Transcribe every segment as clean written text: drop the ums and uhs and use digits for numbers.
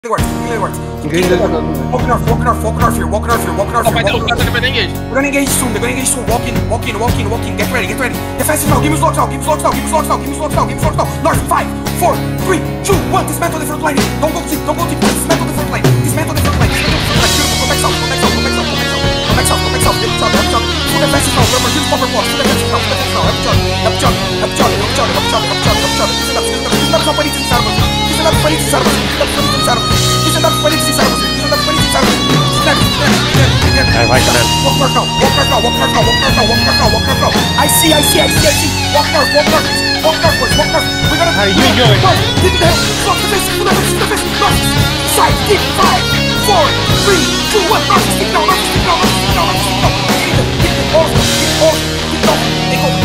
Walk north here. We're gonna engage soon. Walk in. Get ready. Get fast now. Give me locks now. North, 5, 4, 3, 2, 1. Dismantle the front line. Don't go deep. Dismantle the front line. Beautiful. Go back south. Go back south. Full defense now. Remember, use cover blocks. Full defense now. Help jump. Vai, galera. Walk north now. I see. Walk north. We gotta. How you doing? Keep the full defense. North. Side. Keep 5, 4, 3, 2, 1. North. Keep down. Keep down. Take over.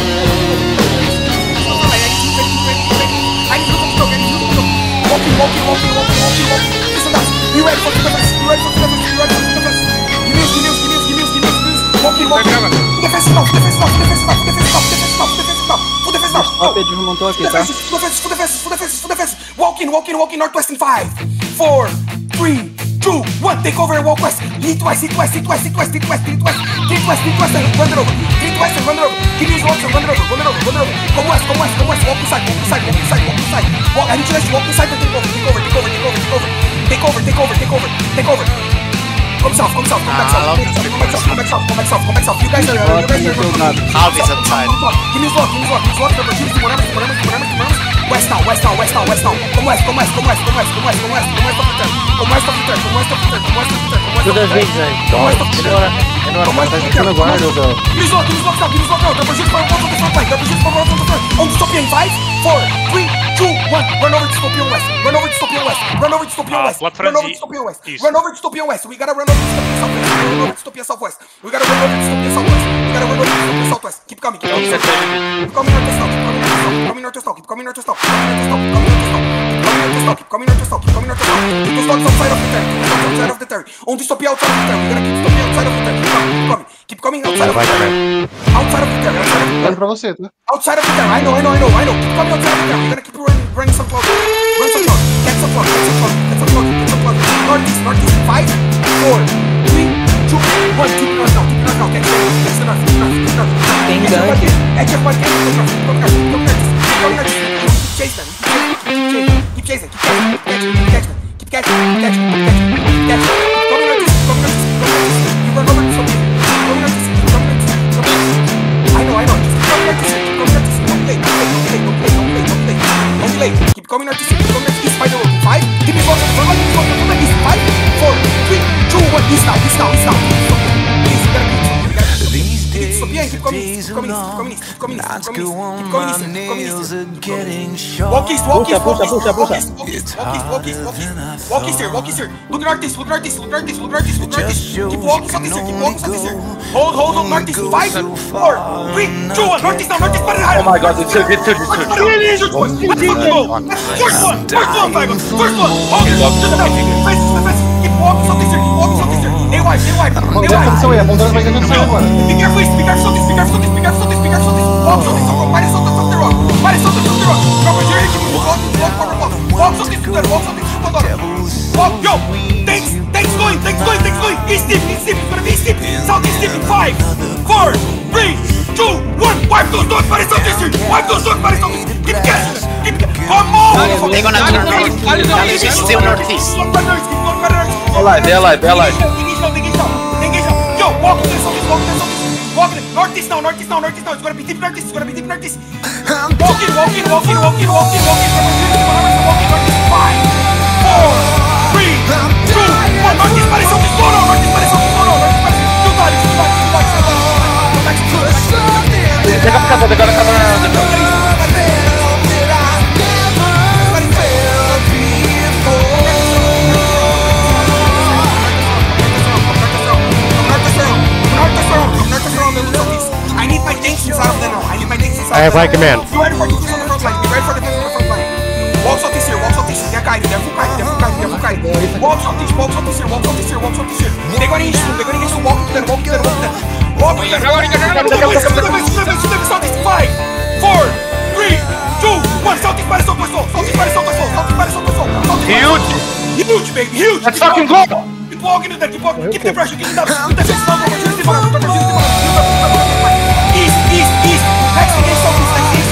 Walking. Listen up. Be ready for the defense. Give me. Walking. Defense now. Full defense now. Ó, Pedro montou aqui, tá? Full defense. Walking. Northwest in 5, 4, 3, 2, 1. Take over and walk west. Lead west. Run it over. Lead west and run it over. Give me his walks and run it over. Come west. Walk inside. I need you guys to walk inside and take over. Take over. Come south. Come back south. You guys are Half is outside. Give me his lock. West now. Come west. Todas as vezes, velho. Tá no guarda, Give me his lock now. Double shift for one from the front. On Dystopian 5, 4, 3, 2, 1. Run over Dystopian West. Run over Dystopian West. We gotta run over Dystopian Southwest. Keep coming. Keep coming north to stop. Keep coming north to stop. Keep those dogs outside of the turret. On Dystopia outside of the turret. We're gonna keep Dystopia outside of the turret. Keep coming outside of the turret. Outside of the turret. Olha pra você, tá? Outside of the turret. I know. Keep coming outside of the turret. We're gonna keep running some closer. Run some closer. Get some closer. Northeast. 5, 4, 3, 2, 1. Keep north now. Get the north. Tem gank. Edge of 1. Keep chase them. Keep chasing. Keep catching. Coming northeast. You run over to I know. Just come northeast. Don't play. Keep coming northeast. East by the road. 5. Give me one. East. 5, 4, 3, 2, 1. East now. Please, you gotta keep. Keep coming east. Walk east. Walk east here. Look northeast. Keep walking southeast here. Hold northeast. 5, 4, 3, 2, 1. Northeast now. Oh my god, it's so good. First one. Keep walking southeast here. Hey, wipe. Vamos dar condição aí, vamos dar condição agora. Be careful southeast. Walk southeast. Pare solta the rock. Cover your head. Walk southeast. Walk, yo. Tanks going. East deep. It's gonna be east deep. Southeast deep in 5, 4, 3, 2, 1. Wipe those dogs. Pare southeast. Keep catching. Come on. They're gonna turn north. It's still northeast. They're alive. Engage now. Yo, walk to the southeast. Northeast now. It's gonna be deep northeast. Walking. Northeast. 5, 4, 3, 2, 1. Northeast, pare southeast. No. Pega a casa, agora acaba. I need my tanks inside of the now. I have high command. Be ready for defense on the front line. Walk southeast here. They're kiting. Walk southeast here. They're gonna engage soon. Walk to them. Southeast 5, 4, 3, 2, 1. Southeast, pare southwest. Huge. Huge, baby, huge. Let's fucking go! Keep walking to that, keep walking. Keep the pressure, keep it up. East, east, east. Next thing is southeast, next thing is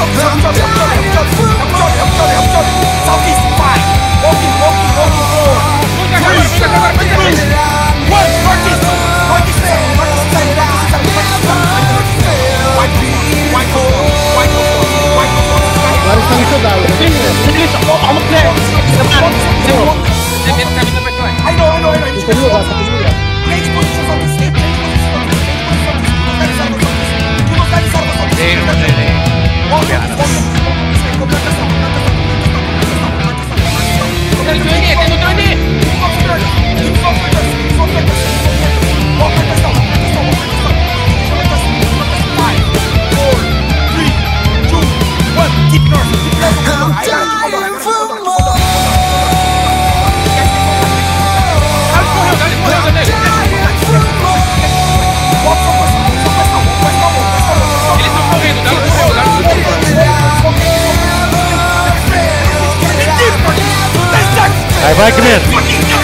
southeast. 5. Walking, walking, walking. 4, 3, 2, 1. Northeast, northeast 7, northeast 7, northeast 7, northeast 7. White Agora está no soldado. I know. Está no lugar, está no lugar. Change positions on the stage. Aí vai, Guilherme.